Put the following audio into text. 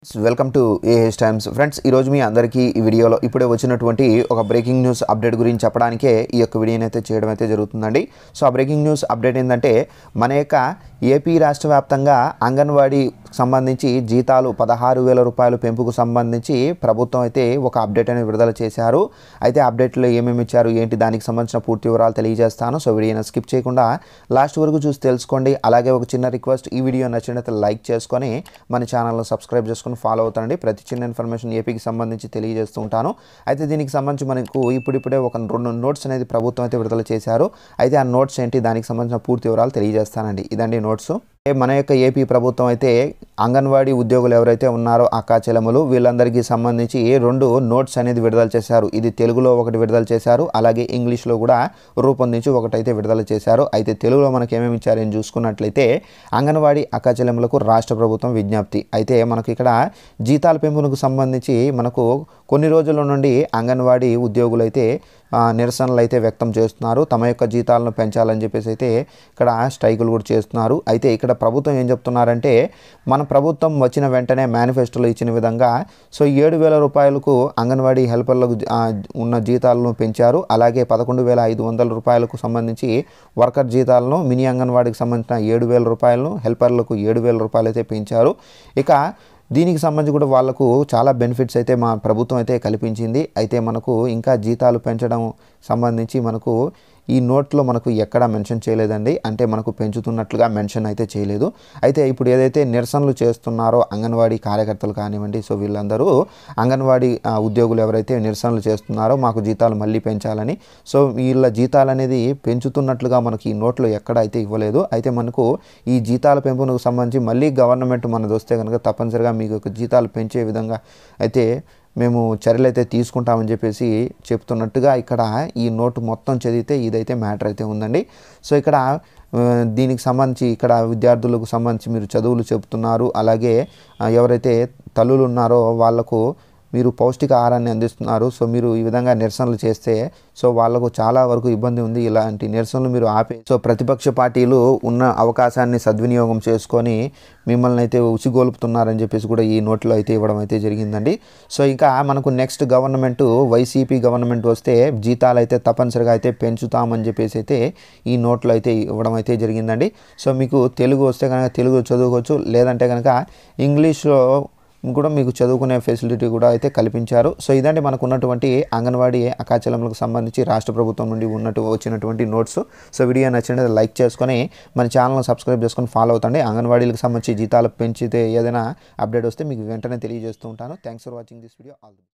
Welcome to A H times friends. ఈరోజు మీ అందరికీ ఈ వీడియోలో ఇప్పుడే వచ్చినటువంటి ఒక బ్రేకింగ్ న్యూస్ అప్డేట్ గురించి చెప్పడానికే ఈ యొక్క వీడియోని అయితే చేయడం అయితే జరుగుతుందండి. సో ఆ బ్రేకింగ్ న్యూస్ అప్డేట్ ఏంటంటే మన యొక్క ఏపీ రాష్ట్ర వ్యాప్తంగా అంగన్వాడీ సంబంధించి జీతాలు 16,000 రూపాయలు పెంపుకు సంబంధించి ప్రభుత్వం అయితే ఒక అప్డేట్ అనేది విడుదల చేశారు. అయితే అప్డేట్లో ఏమేమి ఇచ్చారు ఏంటి దానికి సంబంధించిన పూర్తి వివరాలు తెలియజేస్తాను. సో వీడియోని స్కిప్ చేయకుండా లాస్ట్ వరకు చూసి తెలుసుకోండి. అలాగే ఒక చిన్న రిక్వెస్ట్, ఈ వీడియో నచ్చినట్లయితే లైక్ చేసుకొని మన ఛానల్ని సబ్స్క్రైబ్ చేసుకొని ఫాలో అవుతానండి. ప్రతి చిన్న ఇన్ఫర్మేషన్ ఏపీకి సంబంధించి తెలియజేస్తూ ఉంటాను. అయితే దీనికి సంబంధించి మనకు ఇప్పుడిప్పుడే ఒక 2 నోట్స్ అనేది ప్రభుత్వం అయితే విడుదల చేశారు. అయితే ఆ నోట్స్ ఏంటి దానికి సంబంధించిన పూర్తి వివరాలు తెలియజేస్తానండి. ఇదండి నోట్స్. మన యొక్క ఏపీ ప్రభుత్వం అయితే అంగన్వాడీ ఉద్యోగులు ఎవరైతే ఉన్నారో అక్కా చెల్లెములు వీళ్ళందరికీ సంబంధించి 2 నోట్స్ అనేది విడుదల చేశారు. ఇది తెలుగులో ఒకటి విడుదల చేశారు, అలాగే ఇంగ్లీష్లో కూడా రూపొందించి ఒకటైతే విడుదల చేశారు. అయితే తెలుగులో మనకి ఏమేమి ఇచ్చారని చూసుకున్నట్లయితే అంగన్వాడీ అక్కా చెల్లెములకు రాష్ట్ర ప్రభుత్వం విజ్ఞప్తి. అయితే మనకు ఇక్కడ జీతాల పెంపునకు సంబంధించి మనకు కొన్ని రోజుల నుండి అంగన్వాడీ ఉద్యోగులు అయితే నిరసనలు అయితే వ్యక్తం చేస్తున్నారు. తమ యొక్క జీతాలను పెంచాలని చెప్పేసి అయితే ఇక్కడ స్ట్రైకులు కూడా చేస్తున్నారు. అయితే ఇక్కడ ప్రభుత్వం ఏం చెప్తున్నారంటే మన ప్రభుత్వం వచ్చిన వెంటనే మేనిఫెస్టోలో ఇచ్చిన విధంగా సో 7,000 రూపాయలకు అంగన్వాడీ హెల్పర్లకు ఉన్న జీతాలను పెంచారు. అలాగే 11,500 రూపాయలకు సంబంధించి వర్కర్ జీతాలను, మినీ అంగన్వాడీకి సంబంధించిన 7,000 రూపాయలను, హెల్పర్లకు 7,000 రూపాయలు అయితే పెంచారు. ఇక దీనికి సంబంధించి కూడా వాళ్లకు చాలా బెనిఫిట్స్ అయితే మా ప్రభుత్వం అయితే కల్పించింది. అయితే మనకు ఇంకా జీతాలు పెంచడం సంబంధించి మనకు ఈ నోట్లో మనకు ఎక్కడా మెన్షన్ చేయలేదండి. అంటే మనకు పెంచుతున్నట్లుగా మెన్షన్ అయితే చేయలేదు. అయితే ఇప్పుడు ఏదైతే నిరసనలు చేస్తున్నారో అంగన్వాడీ కార్యకర్తలు కానివ్వండి, సో వీళ్ళందరూ అంగన్వాడీ ఉద్యోగులు ఎవరైతే నిరసనలు చేస్తున్నారో మాకు జీతాలు మళ్ళీ పెంచాలని, సో వీళ్ళ జీతాలు అనేది పెంచుతున్నట్లుగా మనకి ఈ నోట్లో ఎక్కడ అయితే ఇవ్వలేదు. అయితే మనకు ఈ జీతాల పెంపునకు సంబంధించి మళ్ళీ గవర్నమెంట్ మనది వస్తే కనుక తప్పనిసరిగా మీకు జీతాలు పెంచే విధంగా అయితే మేము చర్యలు అయితే తీసుకుంటామని చెప్పేసి చెప్తున్నట్టుగా ఇక్కడ ఈ నోటు మొత్తం చదివితే ఇదైతే మ్యాటర్ అయితే ఉందండి. సో ఇక్కడ దీనికి సంబంధించి ఇక్కడ విద్యార్థులకు సంబంధించి మీరు చదువులు చెబుతున్నారు, అలాగే ఎవరైతే తల్లులు ఉన్నారో వాళ్లకు మీరు పౌష్టికాహారాన్ని అందిస్తున్నారు. సో మీరు ఈ విధంగా నిరసనలు చేస్తే సో వాళ్ళకు చాలా వరకు ఇబ్బంది ఉంది. ఇలాంటి నిరసనలు మీరు ఆపే సో ప్రతిపక్ష పార్టీలు ఉన్న అవకాశాన్ని సద్వినియోగం చేసుకొని మిమ్మల్ని అయితే ఉసిగొలుపుతున్నారని చెప్పేసి కూడా ఈ నోట్లో అయితే ఇవ్వడం అయితే జరిగిందండి. సో ఇంకా మనకు నెక్స్ట్ గవర్నమెంట్ వైసీపీ గవర్నమెంట్ వస్తే జీతాలు అయితే తప్పనిసరిగా అయితే పెంచుతామని చెప్పేసి అయితే ఈ నోట్లో అయితే ఇవ్వడం అయితే జరిగిందండి. సో మీకు తెలుగు వస్తే కనుక తెలుగు చదువుకోవచ్చు, లేదంటే కనుక ఇంగ్లీష్లో కూడా మీకు చదువుకునే ఫెసిలిటీ కూడా అయితే కల్పించారు. సో ఇదండి మనకు ఉన్నటువంటి అంగన్వాడీ అక్కా చెల్లెములకు సంబంధించి రాష్ట్ర ప్రభుత్వం నుండి వచ్చినటువంటి నోట్స్. సో వీడియో నచ్చినట్లయితే లైక్ చేసుకొని మన ఛానల్ని సబ్స్క్రైబ్ చేసుకొని ఫాలో అవుతండి. అంగన్వాడీలకు సంబంధించి జీతాలు పెంచితే ఏదైనా అప్డేట్ వస్తే మీకు వెంటనే తెలియజేస్తూ ఉంటాను. Thanks for watching this video. All the best.